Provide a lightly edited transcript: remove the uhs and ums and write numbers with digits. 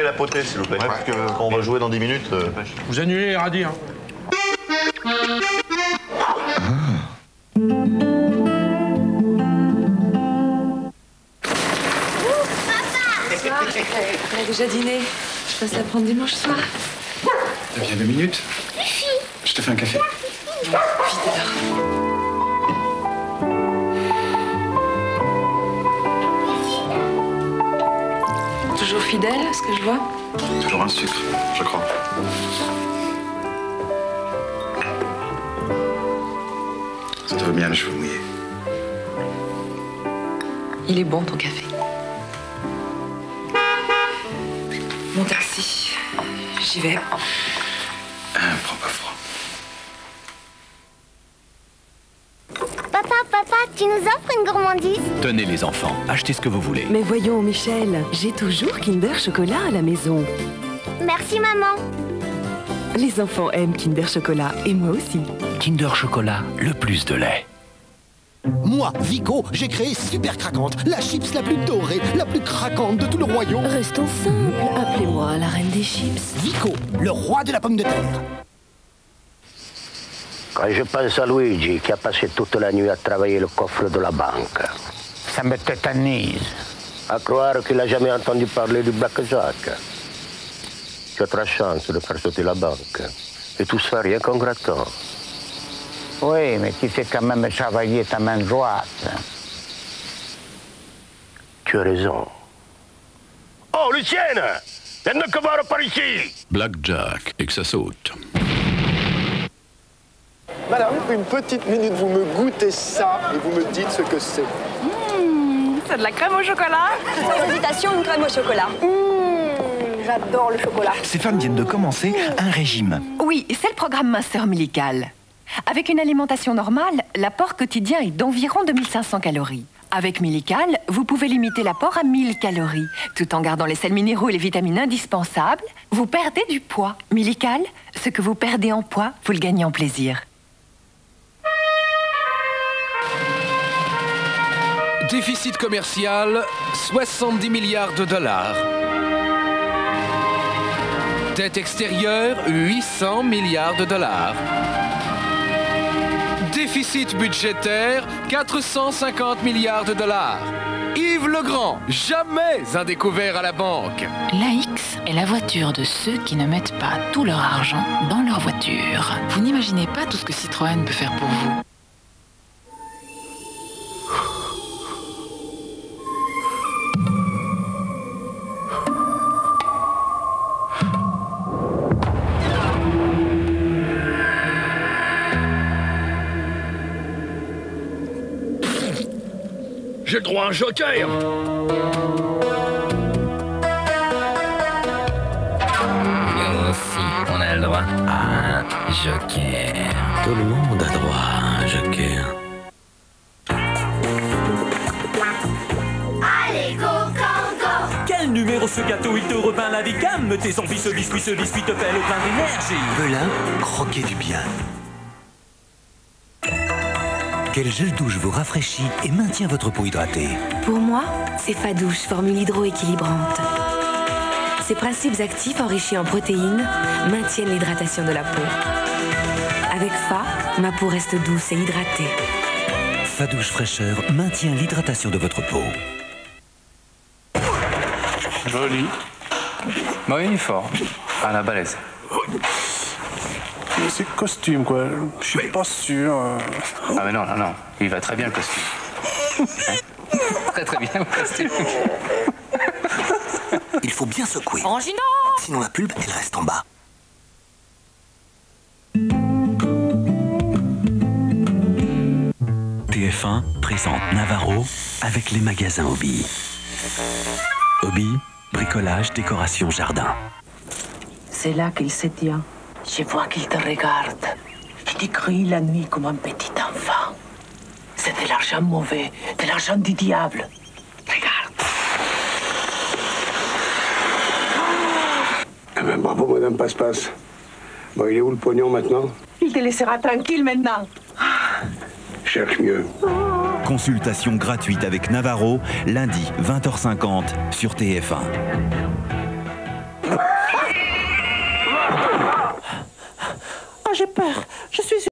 la potée, s'il vous plaît. Parce que quand on va jouer dans 10 minutes... Vous annulez les radis, hein. On a déjà dîné. Je passe la prendre dimanche soir. T'as bien 2 minutes? Je te fais un café. Vite alors. Toujours fidèle à ce que je vois? Toujours un sucre, je crois. Ça te va bien les cheveux mouillés. Il est bon ton café. Mon taxi. J'y vais. Prends pas froid. Papa, tu nous offres une gourmandise? Tenez les enfants, achetez ce que vous voulez. Mais voyons, Michel, j'ai toujours Kinder Chocolat à la maison. Merci, maman. Les enfants aiment Kinder Chocolat, et moi aussi. Kinder Chocolat, le plus de lait. Moi, Vico, j'ai créé Super Craquante, la chips la plus dorée, la plus craquante de tout le royaume. Restons simples, appelez-moi la reine des chips. Vico, le roi de la pomme de terre. Quand je pense à Luigi, qui a passé toute la nuit à travailler le coffre de la banque, ça me tétanise. À croire qu'il n'a jamais entendu parler du blackjack. Tu as ta chance de faire sauter la banque. Et tout ça rien qu'en grattant. Oui, mais tu sais quand même travailler ta main droite. Tu as raison. Oh, Lucienne! Viens que voir par ici! Blackjack, et que ça saute. Madame, une petite minute, vous me goûtez ça et vous me dites ce que c'est. C'est de la crème au chocolat. Sans hésitation, une crème au chocolat. J'adore le chocolat. Ces femmes viennent de commencer un régime. Oui, c'est le programme minceur Millical. Avec une alimentation normale, l'apport quotidien est d'environ 2500 calories. Avec Millical, vous pouvez limiter l'apport à 1000 calories. Tout en gardant les sels minéraux et les vitamines indispensables, vous perdez du poids. Millical, ce que vous perdez en poids, vous le gagnez en plaisir. Déficit commercial, 70 milliards de dollars. Dette extérieure, 800 milliards de dollars. Déficit budgétaire, 450 milliards de dollars. Yves Legrand, jamais un découvert à la banque. L'AX est la voiture de ceux qui ne mettent pas tout leur argent dans leur voiture. Vous n'imaginez pas tout ce que Citroën peut faire pour vous. J'ai le droit à un joker. Nous aussi, on a le droit à un joker. Tout le monde a droit à un joker. Allez, go, go, go! Quel numéro ce gâteau, il te repeint la vie, calme tes envies, ce biscuit te fait le plein d'énergie. Pelin, croquez du bien. Quel gel douche vous rafraîchit et maintient votre peau hydratée? Pour moi, c'est Fadouche, formule hydroéquilibrante. Ses principes actifs enrichis en protéines maintiennent l'hydratation de la peau. Avec Fa, ma peau reste douce et hydratée. Fadouche fraîcheur maintient l'hydratation de votre peau. Joli. Bon, il est fort. À la balèze. Mais c'est costume, quoi. Je suis pas sûr. Ah, mais non, non, non. Il va très bien, le costume. Hein? Très, très bien, le costume. Il faut bien secouer. Frangino! Sinon la pulpe, elle reste en bas. TF1 présente Navarro avec les magasins Hobby. Hobby, bricolage, décoration, jardin. C'est là qu'il se tient. Je vois qu'il te regarde. Il te crie la nuit comme un petit enfant. C'est de l'argent mauvais, de l'argent du diable. Regarde. Eh ben, bravo, Madame Passe-Passe. Bon, il est où le pognon maintenant? Il te laissera tranquille maintenant. Cherche mieux. Consultation gratuite avec Navarro, lundi 20h50 sur TF1. j'ai peur. Je suis